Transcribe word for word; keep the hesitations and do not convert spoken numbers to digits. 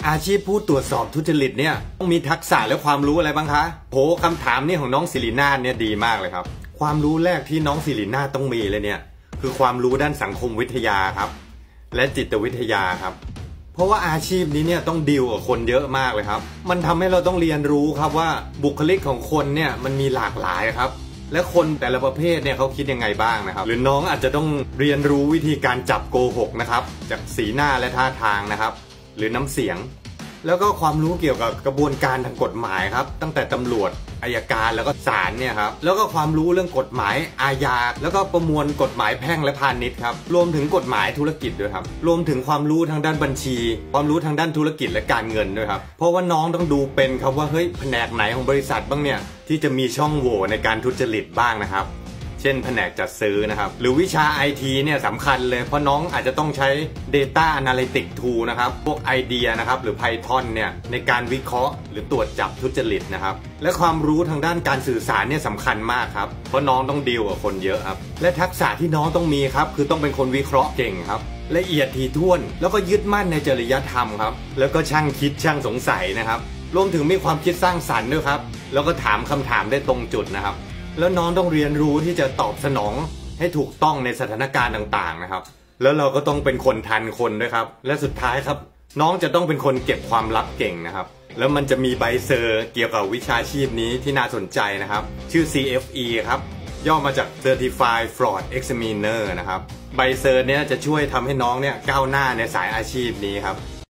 อาชีพผู้ตรวจสอบทุจริตเนี่ยต้องมีทักษะและความรู้อะไรบ้างคะโหคำถามนี้ของน้องศิรินาถเนี่ยดีมากเลยครับความรู้แรกที่น้องศิรินาถต้องมีเลยเนี่ยคือความรู้ด้านสังคมวิทยาครับและจิตวิทยาครับเพราะว่าอาชีพนี้เนี่ยต้องดีลกับคนเยอะมากเลยครับมันทำให้เราต้องเรียนรู้ครับว่าบุคลิกของคนเนี่ยมันมีหลากหลายครับและคนแต่ละประเภทเนี่ยเขาคิดยังไงบ้างนะครับหรือน้องอาจจะต้องเรียนรู้วิธีการจับโกหกนะครับจากสีหน้าและท่าทางนะครับหรือน้ำเสียงแล้วก็ความรู้เกี่ยวกับกระบวนการทางกฎหมายครับตั้งแต่ตำรวจอัยการแล้วก็ศาลเนี่ยครับแล้วก็ความรู้เรื่องกฎหมายอาญาแล้วก็ประมวลกฎหมายแพ่งและพาณิชย์ครับรวมถึงกฎหมายธุรกิจด้วยครับรวมถึงความรู้ทางด้านบัญชีความรู้ทางด้านธุรกิจและการเงินด้วยครับเพราะว่าน้องต้องดูเป็นครับว่าเฮ้ยแผนกไหนของบริษัทบ้างเนี่ยที่จะมีช่องโหว่ในการทุจริตบ้างนะครับเช่นแผนกจัดซื้อนะครับหรือวิชา ไอ ที เนี่ยสำคัญเลยเพราะน้องอาจจะต้องใช้ Data Analytics Tool นะครับพวก Idea นะครับหรือ Python เนี่ยในการวิเคราะห์หรือตรวจจับทุจริตนะครับและความรู้ทางด้านการสื่อสารเนี่ยสำคัญมากครับเพราะน้องต้องดีลกับคนเยอะครับและทักษะที่น้องต้องมีครับคือต้องเป็นคนวิเคราะห์เก่งครับละเอียดถี่ถ้วนแล้วก็ยึดมั่นในจริยธรรมครับแล้วก็ช่างคิดช่างสงสัยนะครับรวมถึงมีความคิดสร้างสรรค์ด้วยครับแล้วก็ถามคำถามได้ตรงจุดนะครับแล้วน้องต้องเรียนรู้ที่จะตอบสนองให้ถูกต้องในสถานการณ์ต่างๆนะครับแล้วเราก็ต้องเป็นคนทันคนด้วยครับและสุดท้ายครับน้องจะต้องเป็นคนเก็บความลับเก่งนะครับแล้วมันจะมีใบเซอร์เกี่ยวกับวิชาชีพนี้ที่น่าสนใจนะครับชื่อ ซี เอฟ อี ครับย่อมาจาก Certified Fraud Examiner นะครับใบเซอร์เนี้ยจะช่วยทำให้น้องเนี่ยก้าวหน้าในสายอาชีพนี้ครับ